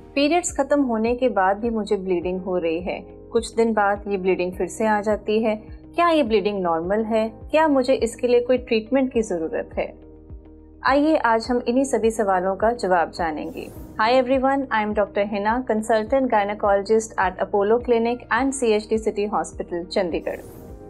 Periods ख़त्म होने के बाद भी मुझे ब्लीडिंग हो रही है, कुछ दिन बाद ये ब्लीडिंग फिर से आ जाती है। क्या ये ब्लीडिंग नॉर्मल है? क्या मुझे इसके लिए कोई ट्रीटमेंट की ज़रूरत है? आइए आज हम इन्हीं सभी सवालों का जवाब जानेंगे। Hi everyone, I am doctor Hina, consultant gynaecologist at Apollo clinic and CHD city hospital, Chandigarh.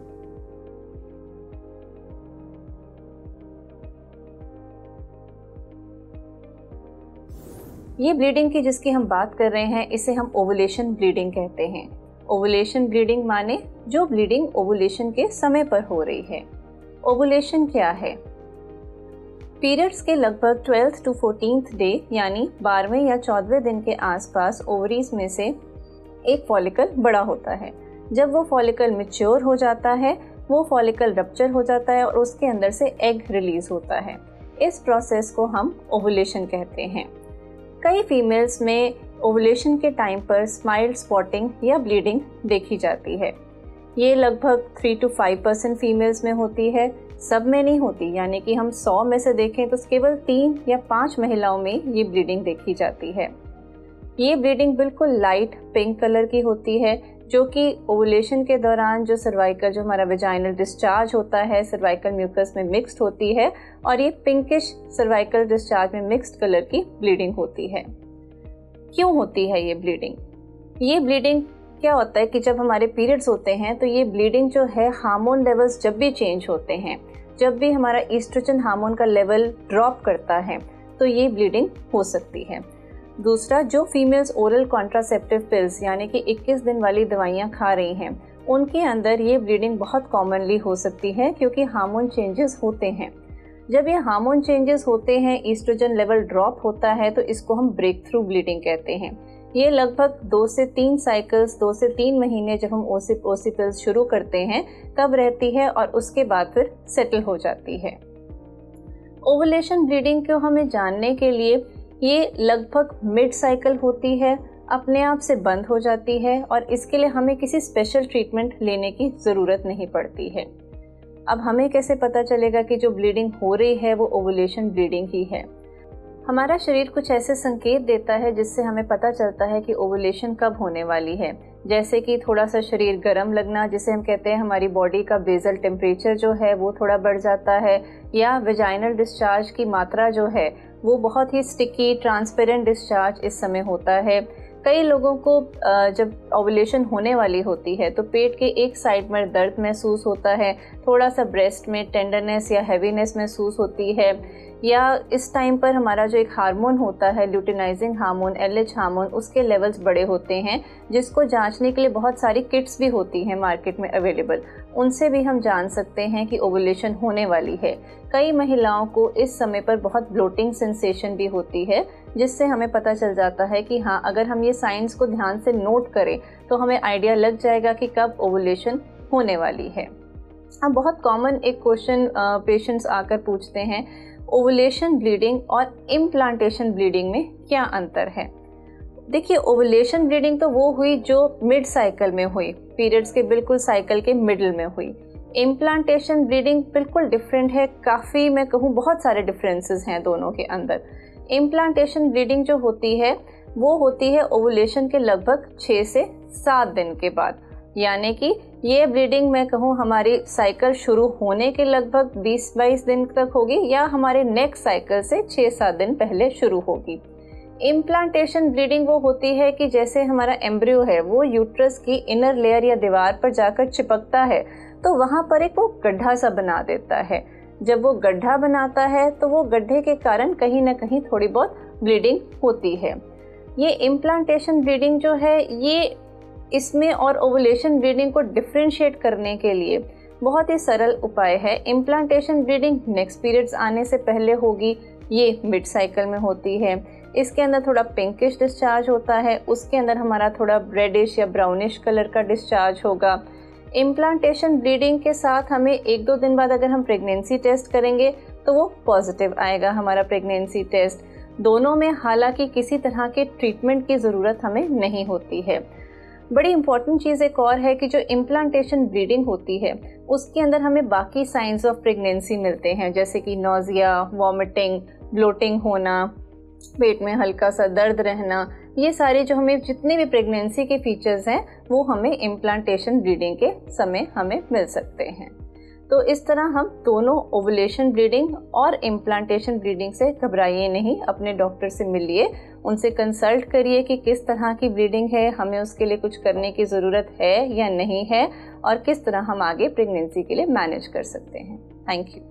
ये ब्लीडिंग की जिसकी हम बात कर रहे हैं, इसे हम ओवुलेशन ब्लीडिंग कहते हैं। ओवुलेशन ब्लीडिंग माने जो ब्लीडिंग ओवुलेशन के समय पर हो रही है। ओवुलेशन क्या है? पीरियड्स के लगभग 12th to 14th डे यानी 12वें या 14वें दिन के आसपास ओवरीज में से एक फॉलिकल बड़ा होता है। जब वो फॉलिकल मैच्योर हो जाता है, वो फॉलिकल रप्चर हो जाता है और उसके अंदर से एग रिलीज होता है। इस प्रोसेस को हम ओवुलेशन कहते हैं। कई फीमेल्स में ओवुलेशन के टाइम पर स्माइल्ड स्पॉटिंग या ब्लीडिंग देखी जाती है। ये लगभग 3 to 5% फीमेल्स में होती है, सब में नहीं होती। यानी कि हम 100 में से देखें तो केवल 3 या 5 महिलाओं में ये ब्लीडिंग देखी जाती है। ये ब्लीडिंग बिल्कुल लाइट पिंक कलर की होती है, जो कि ओवुलेशन के दौरान जो सर्वाइकल, जो हमारा वेजाइनल डिस्चार्ज होता है, सर्वाइकल म्यूकस में मिक्स्ड होती है और ये पिंकिश सर्वाइकल डिस्चार्ज में मिक्स्ड कलर की ब्लीडिंग होती है। क्यों होती है ये ब्लीडिंग? ये ब्लीडिंग क्या होता है कि जब हमारे पीरियड्स होते हैं तो ये ब्लीडिंग जो है, हार्मोन लेवल्स जब भी चेंज होते हैं, जब भी हमारा ईस्ट्रोजन हार्मोन का लेवल ड्रॉप करता है, तो ये ब्लीडिंग हो सकती है। दूसरा, जो फीमेल्स ओरल कॉन्ट्रासेप्टिव पिल्स यानी कि 21 दिन वाली दवाइयाँ खा रही हैं, उनके अंदर ये ब्लीडिंग बहुत कॉमनली हो सकती है, क्योंकि हार्मोन चेंजेस होते हैं। जब ये हार्मोन चेंजेस होते हैं, ईस्ट्रोजन लेवल ड्रॉप होता है, तो इसको हम ब्रेक थ्रू ब्लीडिंग कहते हैं। ये लगभग 2 से 3 साइकिल्स, 2 से 3 महीने जब हम ओसी पिल्स शुरू करते हैं तब रहती है और उसके बाद फिर सेटल हो जाती है। ओवुलेशन ब्लीडिंग को हमें जानने के लिए ये लगभग मिड साइकिल होती है, अपने आप से बंद हो जाती है और इसके लिए हमें किसी स्पेशल ट्रीटमेंट लेने की ज़रूरत नहीं पड़ती है। अब हमें कैसे पता चलेगा कि जो ब्लीडिंग हो रही है वो ओवुलेशन ब्लीडिंग ही है? हमारा शरीर कुछ ऐसे संकेत देता है जिससे हमें पता चलता है कि ओवुलेशन कब होने वाली है। जैसे कि थोड़ा सा शरीर गर्म लगना, जिसे हम कहते हैं हमारी बॉडी का बेसल टेम्परेचर जो है वो थोड़ा बढ़ जाता है, या वेजाइनल डिस्चार्ज की मात्रा जो है वो बहुत ही स्टिकी ट्रांसपेरेंट डिस्चार्ज इस समय होता है। कई लोगों को जब ओवुलेशन होने वाली होती है तो पेट के एक साइड में दर्द महसूस होता है, थोड़ा सा ब्रेस्ट में टेंडरनेस या हैवीनेस महसूस होती है, या इस टाइम पर हमारा जो एक हार्मोन होता है ल्यूटिनाइजिंग हार्मोन, LH हार्मोन, उसके लेवल्स बड़े होते हैं, जिसको जांचने के लिए बहुत सारी किट्स भी होती हैं मार्केट में अवेलेबल। उनसे भी हम जान सकते हैं कि ओवुलेशन होने वाली है। कई महिलाओं को इस समय पर बहुत ब्लोटिंग सेंसेशन भी होती है, जिससे हमें पता चल जाता है कि हाँ, अगर हम ये साइंस को ध्यान से नोट करें तो हमें आइडिया लग जाएगा कि कब ओवुलेशन होने वाली है। अब बहुत कॉमन एक क्वेश्चन पेशेंट्स आकर पूछते हैं, ओवुलेशन ब्लीडिंग और इम्प्लांटेशन ब्लीडिंग में क्या अंतर है? देखिए, ओवुलेशन ब्लीडिंग तो वो हुई जो मिड साइकिल में हुई, पीरियड्स के बिल्कुल साइकिल के मिडिल में हुई। इम्प्लांटेशन ब्लीडिंग बिल्कुल डिफरेंट है, काफ़ी मैं कहूँ बहुत सारे डिफरेंसेस हैं दोनों के अंदर। इम्प्लांटेशन ब्लीडिंग जो होती है वो होती है ओवुलेशन के लगभग 6 से 7 दिन के बाद। यानी कि ये ब्लीडिंग मैं कहूँ हमारी साइकिल शुरू होने के लगभग 20-22 दिन तक होगी, या हमारे नेक्स्ट साइकिल से 6-7 दिन पहले शुरू होगी। इम्प्लांटेशन ब्लीडिंग वो होती है कि जैसे हमारा एम्ब्रियो है वो यूट्रस की इनर लेयर या दीवार पर जाकर चिपकता है, तो वहाँ पर एक वो गड्ढा सा बना देता है। जब वो गड्ढा बनाता है तो वो गड्ढे के कारण कहीं ना कहीं थोड़ी बहुत ब्लीडिंग होती है। ये इम्प्लांटेशन ब्लीडिंग जो है, ये इसमें और ओवुलेशन ब्लीडिंग को डिफ्रेंशिएट करने के लिए बहुत ही सरल उपाय है। इम्प्लांटेशन ब्लीडिंग नेक्स्ट पीरियड्स आने से पहले होगी, ये मिड साइकिल में होती है। इसके अंदर थोड़ा पिंकिश डिस्चार्ज होता है, उसके अंदर हमारा थोड़ा रेडिश या ब्राउनिश कलर का डिस्चार्ज होगा। इम्प्लांटेशन ब्लीडिंग के साथ हमें 1-2 दिन बाद अगर हम प्रेगनेंसी टेस्ट करेंगे तो वो पॉजिटिव आएगा हमारा प्रेगनेंसी टेस्ट। दोनों में हालांकि किसी तरह के ट्रीटमेंट की ज़रूरत हमें नहीं होती है। बड़ी इंपॉर्टेंट चीज़ एक और है कि जो इम्प्लांटेशन ब्लीडिंग होती है उसके अंदर हमें बाकी साइंस ऑफ प्रेगनेंसी मिलते हैं, जैसे कि नोजिया, वॉमिटिंग, ब्लोटिंग होना, पेट में हल्का सा दर्द रहना, ये सारे जो हमें जितने भी प्रेगनेंसी के फीचर्स हैं वो हमें इम्प्लांटेशन ब्लीडिंग के समय हमें मिल सकते हैं। तो इस तरह हम दोनों ओवुलेशन ब्लीडिंग और इम्प्लांटेशन ब्लीडिंग से घबराइए नहीं, अपने डॉक्टर से मिलिए, उनसे कंसल्ट करिए कि किस तरह की ब्लीडिंग है, हमें उसके लिए कुछ करने की ज़रूरत है या नहीं है और किस तरह हम आगे प्रेगनेंसी के लिए मैनेज कर सकते हैं। Thank you.